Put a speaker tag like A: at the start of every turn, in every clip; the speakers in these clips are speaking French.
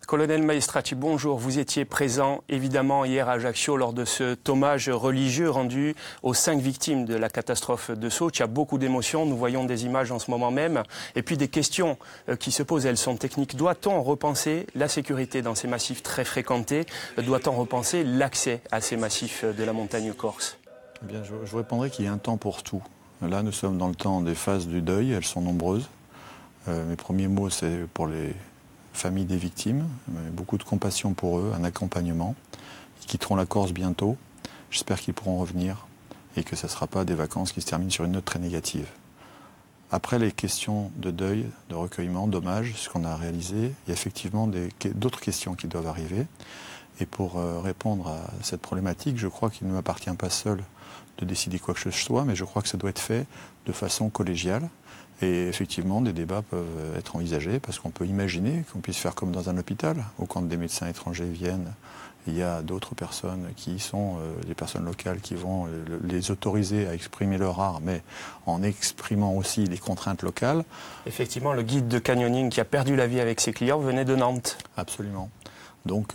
A: Colonel Maestracci, bonjour. Vous étiez présent évidemment hier à Ajaccio lors de ce hommage religieux rendu aux 5 victimes de la catastrophe de Sochi. Il y a beaucoup d'émotions, nous voyons des images en ce moment même. Et puis des questions qui se posent, elles sont techniques. Doit-on repenser la sécurité dans ces massifs très fréquentés? Doit-on repenser l'accès à ces massifs de la montagne corse?
B: Eh bien, je vous répondrai qu'il y a un temps pour tout. Là, nous sommes dans le temps des phases du deuil, elles sont nombreuses. Mes premiers mots, c'est pour les familles des victimes, beaucoup de compassion pour eux, un accompagnement. Ils quitteront la Corse bientôt. J'espère qu'ils pourront revenir et que ce ne sera pas des vacances qui se terminent sur une note très négative. Après les questions de deuil, de recueillement, d'hommage, ce qu'on a réalisé, il y a effectivement d'autres questions qui doivent arriver. Et pour répondre à cette problématique, je crois qu'il ne m'appartient pas seul de décider quoi que ce soit, mais je crois que ça doit être fait de façon collégiale. Et effectivement, des débats peuvent être envisagés parce qu'on peut imaginer qu'on puisse faire comme dans un hôpital, où quand des médecins étrangers viennent, il y a d'autres personnes qui sont des personnes locales qui vont les autoriser à exprimer leur art, mais en exprimant aussi les contraintes locales.
A: Effectivement, le guide de canyoning qui a perdu la vie avec ses clients venait de Nantes.
B: Absolument. Donc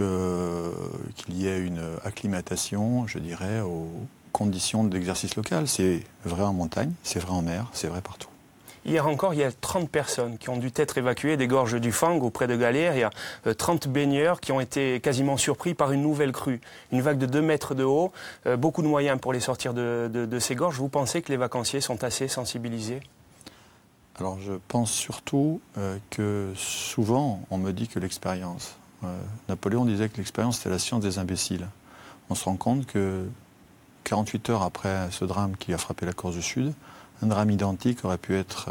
B: qu'il y ait une acclimatation, je dirais, aux conditions d'exercice local. C'est vrai en montagne, c'est vrai en mer, c'est vrai partout.
A: Hier encore, il y a 30 personnes qui ont dû être évacuées des gorges du Fang auprès de Galère. Il y a 30 baigneurs qui ont été quasiment surpris par une nouvelle crue. Une vague de 2 mètres de haut, beaucoup de moyens pour les sortir de ces gorges. Vous pensez que les vacanciers sont assez sensibilisés?
B: Alors je pense surtout que souvent on me dit que l'expérience. Napoléon disait que l'expérience c'était la science des imbéciles. On se rend compte que 48 heures après ce drame qui a frappé la Corse du Sud, un drame identique aurait pu être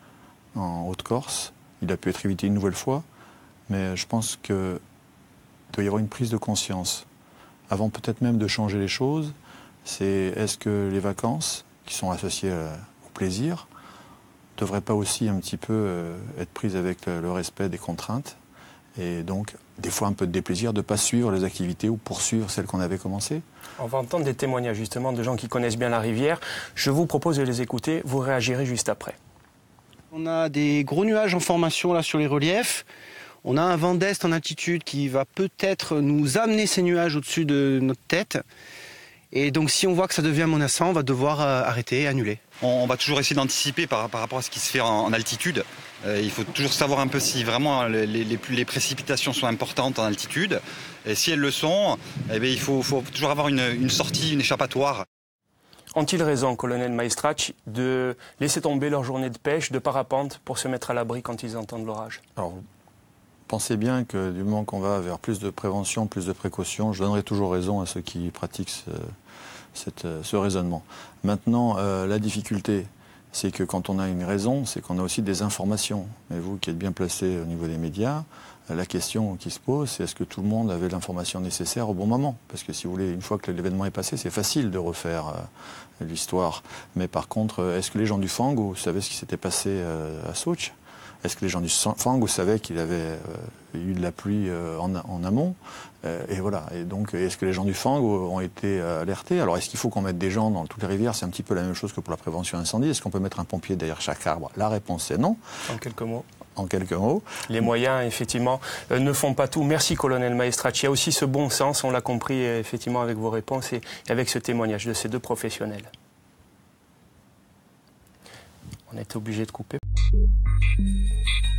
B: en Haute-Corse. Il a pu être évité une nouvelle fois, mais je pense qu'il doit y avoir une prise de conscience. Avant peut-être même de changer les choses, c'est est-ce que les vacances, qui sont associées au plaisir, ne devraient pas aussi un petit peu être prises avec le respect des contraintes et donc des fois un peu de déplaisir de ne pas suivre les activités ou poursuivre celles qu'on avait commencées.
A: On va entendre des témoignages justement de gens qui connaissent bien la rivière. Je vous propose de les écouter, vous réagirez juste après.
C: On a des gros nuages en formation là sur les reliefs. On a un vent d'est en altitude qui va peut-être nous amener ces nuages au-dessus de notre tête. Et donc si on voit que ça devient menaçant, on va devoir arrêter et annuler.
D: On va toujours essayer d'anticiper par rapport à ce qui se fait en altitude. Il faut toujours savoir un peu si vraiment les précipitations sont importantes en altitude. Et si elles le sont, eh bien, il faut toujours avoir une sortie, une échappatoire.
A: Ont-ils raison, colonel Maestracci, de laisser tomber leur journée de pêche, de parapente, pour se mettre à l'abri quand ils entendent l'orage?
B: Alors, pensez bien que du moment qu'on va vers plus de prévention, plus de précaution, je donnerai toujours raison à ceux qui pratiquent ce raisonnement. Maintenant, la difficulté, c'est que quand on a une raison, c'est qu'on a aussi des informations. Et vous qui êtes bien placé au niveau des médias, la question qui se pose, c'est est-ce que tout le monde avait l'information nécessaire au bon moment? Parce que si vous voulez, une fois que l'événement est passé, c'est facile de refaire l'histoire. Mais par contre, est-ce que les gens du Fang savaient ce qui s'était passé à Sochi? Est-ce que les gens du Fang savaient qu'il avait eu de la pluie en amont? Et voilà. Et donc, est-ce que les gens du Fang ont été alertés? Alors, est-ce qu'il faut qu'on mette des gens dans toutes les rivières? C'est un petit peu la même chose que pour la prévention incendie. Est-ce qu'on peut mettre un pompier derrière chaque arbre? La réponse est non.
A: En quelques mots.
B: En quelques mots.
A: Les moyens, effectivement, ne font pas tout. Merci, colonel Maestracci. Il y a aussi ce bon sens, on l'a compris, effectivement, avec vos réponses et avec ce témoignage de ces 2 professionnels. On est obligé de couper.